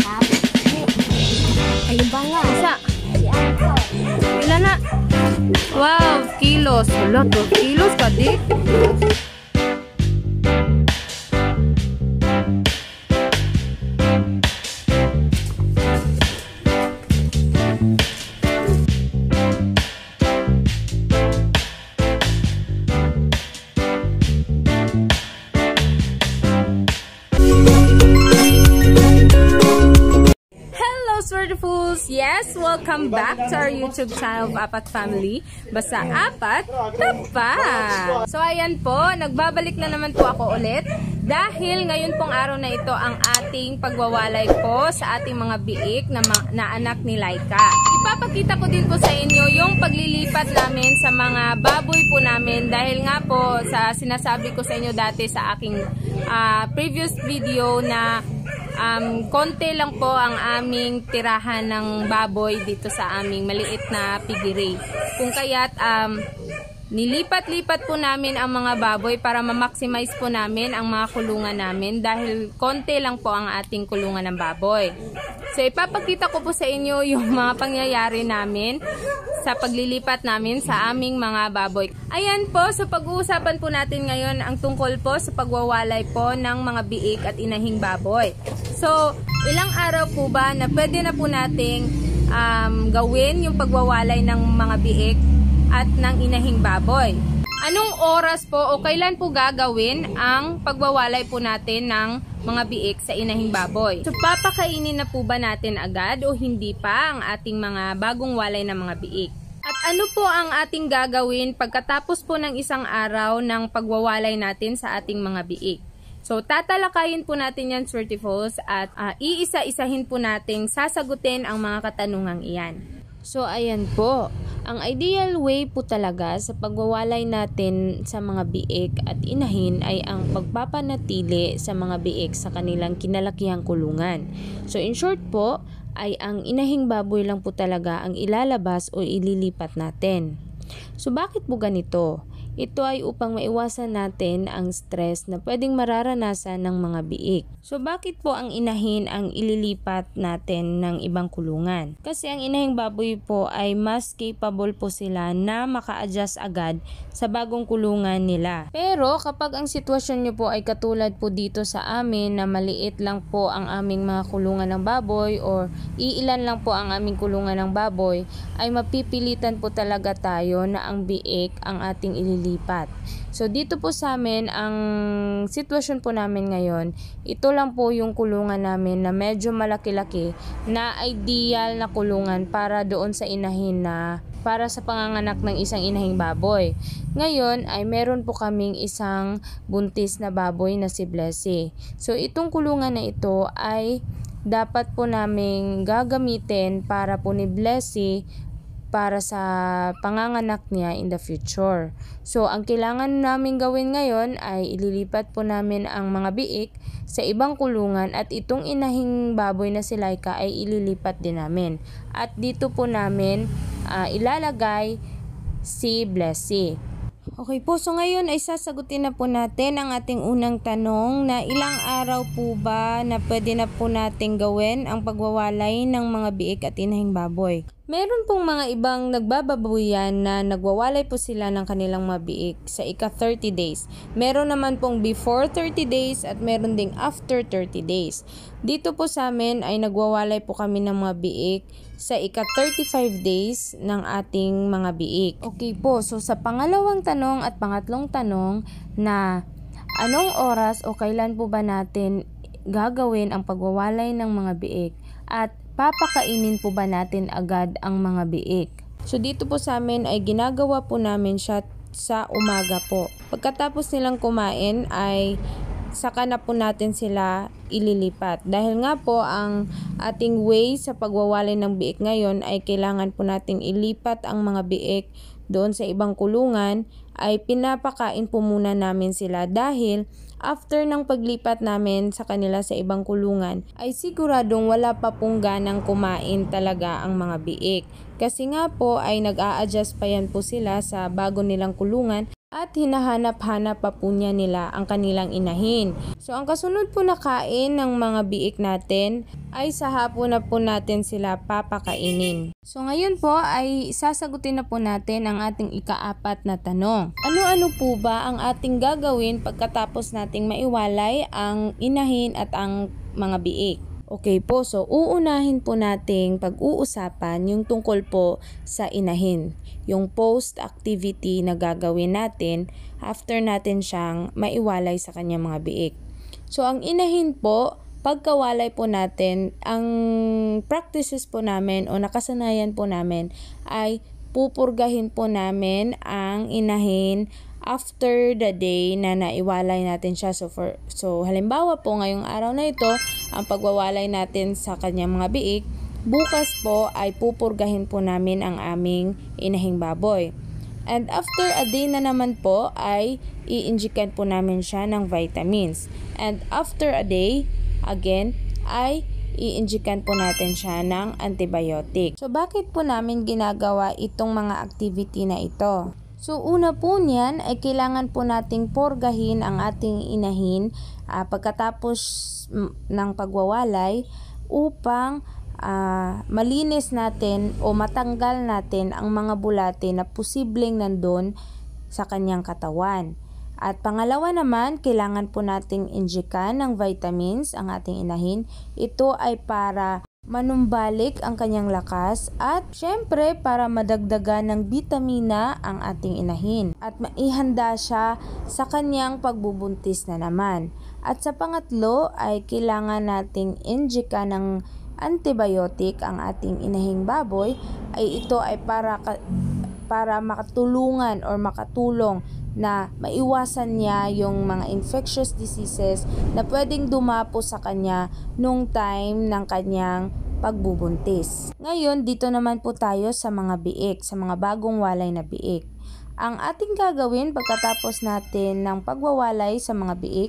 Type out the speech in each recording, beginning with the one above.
Ayun ba nga? Isa. Ilan na? 12 kilos. Wala, 12 kilos ka, di? Fools, yes, welcome back to our YouTube channel of Apat Family. Basta apat, tapat! So ayan po, nagbabalik na naman po ako ulit dahil ngayon pong araw na ito ang ating pagwawalay po sa ating mga biik na anak ni Laika. Ipapakita ko din po sa inyo yung paglilipat namin sa mga baboy po namin dahil nga po sa sinasabi ko sa inyo dati sa aking previous video na konti lang po ang aming tirahan ng baboy dito sa aming maliit na piggery. Kung kaya't nilipat-lipat po namin ang mga baboy para ma-maximize po namin ang mga kulungan namin dahil konti lang po ang ating kulungan ng baboy. So ipapakita ko po sa inyo yung mga pangyayari namin sa paglilipat namin sa aming mga baboy. Ayan po, so pag-uusapan po natin ngayon ang tungkol po sa pagwawalay po ng mga biik at inahing baboy. So, ilang araw po ba na pwede na po nating gawin yung pagwawalay ng mga biik at ng inahing baboy? Anong oras po o kailan po gagawin ang pagwawalay po natin ng mga biik sa inahing baboy? So, papakainin na po ba natin agad o hindi pa ang ating mga bagong walay ng mga biik? At ano po ang ating gagawin pagkatapos po ng isang araw ng pagwawalay natin sa ating mga biik? So, tatalakayin po natin yan, Swertifos, at iisa-isahin po nating sasagutin ang mga katanungang iyan. So, ayan po. Ang ideal way po talaga sa pagwawalay natin sa mga biik at inahin ay ang pagpapanatili sa mga biik sa kanilang kinalakihang kulungan. So, in short po, ay ang inahing baboy lang po talaga ang ilalabas o ililipat natin. So, bakit po ganito? Ito ay upang maiwasan natin ang stress na pwedeng mararanasan ng mga biik. So bakit po ang inahin ang ililipat natin ng ibang kulungan? Kasi ang inahing baboy po ay mas capable po sila na maka-adjust agad sa bagong kulungan nila. Pero kapag ang sitwasyon nyo po ay katulad po dito sa amin na maliit lang po ang aming mga kulungan ng baboy or iilan lang po ang aming kulungan ng baboy, ay mapipilitan po talaga tayo na ang biik ang ating ililipat. So dito po sa amin, ang sitwasyon po namin ngayon, ito lang po yung kulungan namin na medyo malaki-laki na ideal na kulungan para doon sa inahin na para sa panganganak ng isang inahing baboy. Ngayon ay meron po kaming isang buntis na baboy na si Blessy. So itong kulungan na ito ay dapat po naming gagamitin para po ni Blessy para sa panganganak niya in the future. So, ang kailangan namin gawin ngayon ay ililipat po namin ang mga biik sa ibang kulungan at itong inahing baboy na si Laika ay ililipat din namin. At dito po namin ilalagay si Blessy. Okay po, so ngayon ay sasagutin na po natin ang ating unang tanong na ilang araw po ba na pwede na po natin gawin ang pagwawalay ng mga biik at inahing baboy. Meron pong mga ibang nagbababuyan na nagwawalay po sila ng kanilang mga biik sa ika 30 days. Meron naman pong before 30 days at meron ding after 30 days. Dito po sa amin ay nagwawalay po kami ng mga biik sa ika 35 days ng ating mga biik. Okay po, so sa pangalawang tanong at pangatlong tanong na anong oras o kailan po ba natin gagawin ang pagwawalay ng mga biik at papakainin po ba natin agad ang mga biik? So dito po sa amin ay ginagawa po namin siya sa umaga po. Pagkatapos nilang kumain ay saka na po natin sila ililipat. Dahil nga po ang ating way sa pagwawalay ng biik ngayon ay kailangan po nating ilipat ang mga biik doon sa ibang kulungan, ay pinapakain po muna namin sila dahil after ng paglipat namin sa kanila sa ibang kulungan ay siguradong wala pa pong ganang kumain talaga ang mga biik. Kasi nga po ay nag-a-adjust pa yan po sila sa bago nilang kulungan at hinahanap-hanap pa po nila ang kanilang inahin. So ang kasunod po na kain ng mga biik natin ay sa hapon na po natin sila papakainin. So ngayon po ay sasagutin na po natin ang ating ika-4 na tanong. Ano-ano po ba ang ating gagawin pagkatapos nating maiwalay ang inahin at ang mga biik? Okay po, so uunahin po nating pag-uusapan yung tungkol po sa inahin. Yung post-activity na gagawin natin after natin siyang maiwalay sa kanyang mga biik. So ang inahin po, pagkawalay po natin, ang practices po namin o nakasanayan po namin ay pupurgahin po namin ang inahin after the day na naiwalay natin siya. So halimbawa po ngayong araw na ito, ang pagwawalay natin sa kanyang mga biik, bukas po ay pupurgahin po namin ang aming inahing baboy. And after a day na naman po ay i-injectan po namin siya ng vitamins. And after a day, again, ay i-injectan po natin siya ng antibiotic. So bakit po namin ginagawa itong mga activity na ito? So una po niyan ay kailangan po nating purgahin ang ating inahin pagkatapos ng pagwawalay upang malinis natin o matanggal natin ang mga bulate na posibleng nandun sa kanyang katawan. At pangalawa naman, kailangan po nating injekan ng vitamins ang ating inahin. Ito ay para manumbalik ang kanyang lakas at syempre para madagdagan ng bitamina ang ating inahin at maihanda siya sa kanyang pagbubuntis na naman. At sa pangatlo ay kailangan nating injeka ng antibiotic ang ating inahing baboy, ay ito ay para makatulungan or makatulong na maiwasan niya yung mga infectious diseases na pwedeng dumapo sa kanya nung time ng kanyang pagbubuntis. Ngayon, dito naman po tayo sa mga biik, sa mga bagong walay na biik. Ang ating gagawin pagkatapos natin ng pagwawalay sa mga biik,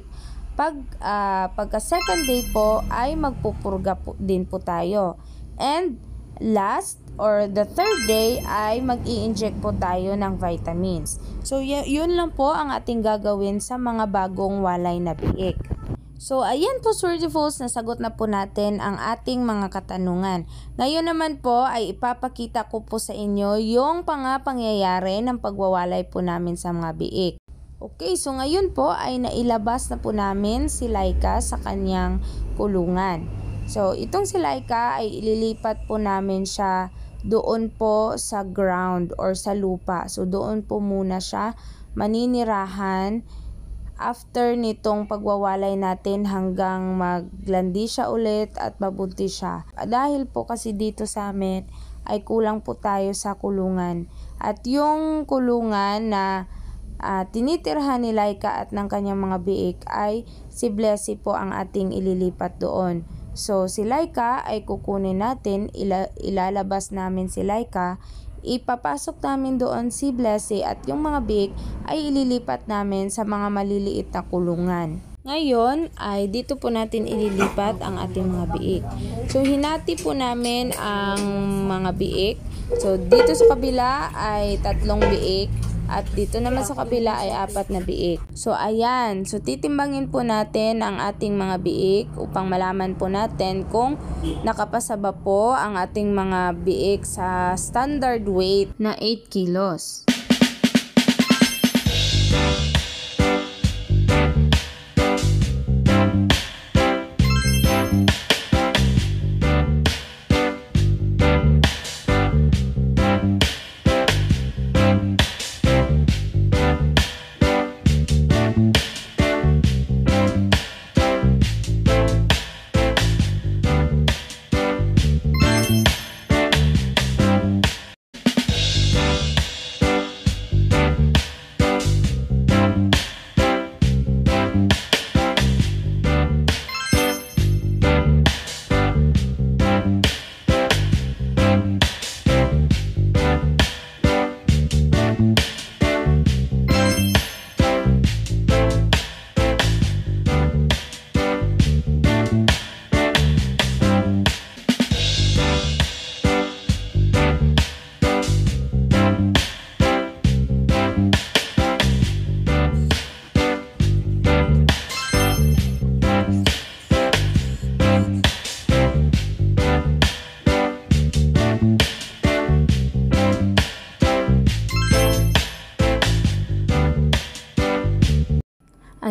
pagka second day po ay magpupurga po din po tayo. And last or the third day ay mag-i-inject po tayo ng vitamins. So yun lang po ang ating gagawin sa mga bagong walay na biik. So ayan po Swordie Fools, nasagot na po natin ang ating mga katanungan. Ngayon naman po ay ipapakita ko po sa inyo yung pangyayari ng pagwawalay po namin sa mga biik. Okay, so ngayon po ay nailabas na po namin si Laika sa kanyang kulungan. So itong si Laika ay ililipat po namin siya doon po sa ground or sa lupa. So doon po muna siya maninirahan after nitong pagwawalay natin hanggang maglandi siya ulit at mabuntis siya. Dahil po kasi dito sa amin ay kulang po tayo sa kulungan. At yung kulungan na tinitirhan ni Laika at ng kanyang mga biik ay si Blessy po ang ating ililipat doon. So si Laika ay kukunin natin, ilalabas namin si Laika, ipapasok namin doon si Blessy at yung mga biik ay ililipat namin sa mga maliliit na kulungan. Ngayon ay dito po natin ililipat ang ating mga biik. So hinati po namin ang mga biik. So dito sa kabila ay 3 biik. At dito naman sa kabila ay 4 na biik. So ayan, so titimbangin po natin ang ating mga biik upang malaman po natin kung nakapasa ba po ang ating mga biik sa standard weight na 8 kilos.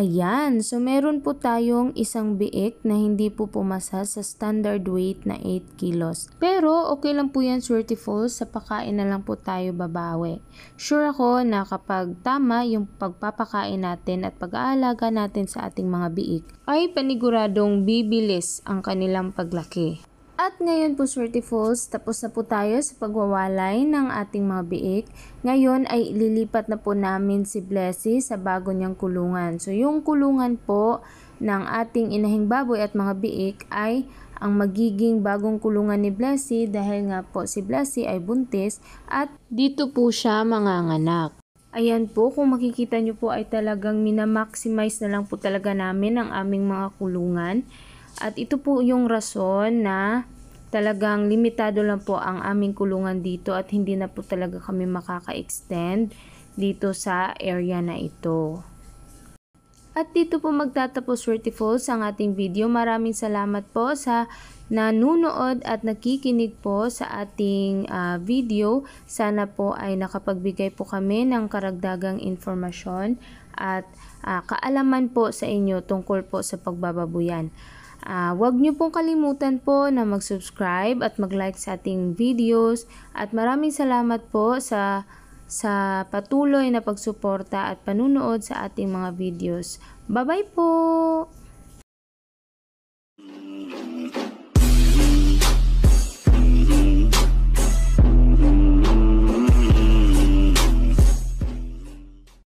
Ayan, so meron po tayong isang biik na hindi po pumasa sa standard weight na 8 kilos. Pero okay lang po yan, Swerte Falls, sa pakain na lang po tayo babawi. Sure ako na kapag tama yung pagpapakain natin at pag-aalaga natin sa ating mga biik, ay paniguradong bibilis ang kanilang paglaki. At ngayon po, Swerte Falls, tapos na po tayo sa pagwawalay ng ating mga biik. Ngayon ay ililipat na po namin si Blessy sa bago niyang kulungan. So yung kulungan po ng ating inahing baboy at mga biik ay ang magiging bagong kulungan ni Blessy dahil nga po si Blessy ay buntis at dito po siya manganganak. Ayan po, kung makikita nyo po ay talagang minamaximize na lang po talaga namin ang aming mga kulungan. At ito po yung rason na talagang limitado lang po ang aming kulungan dito at hindi na po talaga kami makaka-extend dito sa area na ito. At dito po magtatapos, Swerte Falls, ang ating video. Maraming salamat po sa nanunood at nakikinig po sa ating video. Sana po ay nakapagbigay po kami ng karagdagang informasyon at kaalaman po sa inyo tungkol po sa pagbababuyan. Huwag niyo pong kalimutan po na mag-subscribe at mag-like sa ating videos at maraming salamat po sa patuloy na pagsuporta at panunood sa ating mga videos. Bye-bye po!